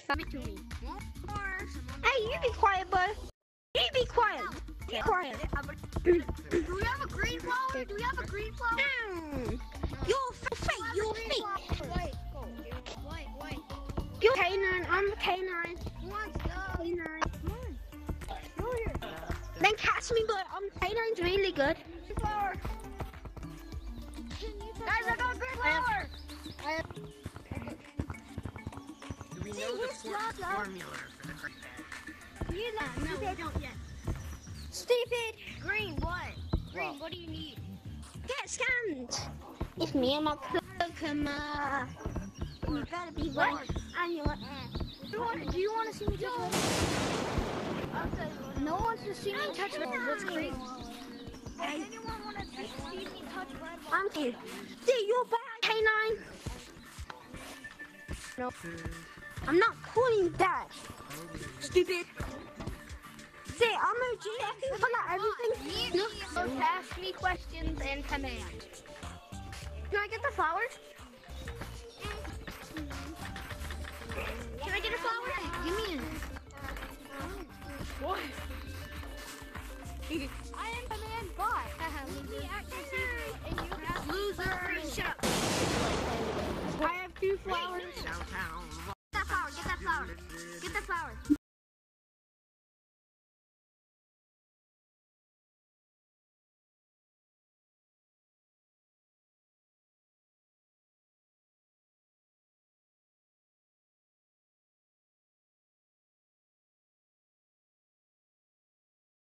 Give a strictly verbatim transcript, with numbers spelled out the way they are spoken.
Give it to me. Hey, you be quiet, bud. You be quiet. Be quiet. Do we have a green flower? Do we have a green flower? Mm. You're fake. You're fake. Wait, go. Wait, wait. You're K nine. I'm K nine. Who wants to go? K nine. Come on. Go here. Then catch me, but I'm K nine's really good. Flower. Guys, I got a green flower. I have... Do we know the for formula for the green bag? You know, no, we don't yet. Stupid. Green, what? Green, What? what do you need? Get scanned. It's me and my Pokemon. You better be What? one. And your ass. Do you want, do you want to see me touch balls? No one wants to see me touch balls. That's crazy. Does anyone want to see me touch red balls? I'm here. Dude, you're bad, K nine. No. I'm not calling you that. Stupid. See, I'm O G. I can pull out everything. You Look. ask me questions and command. Can I get the flowers?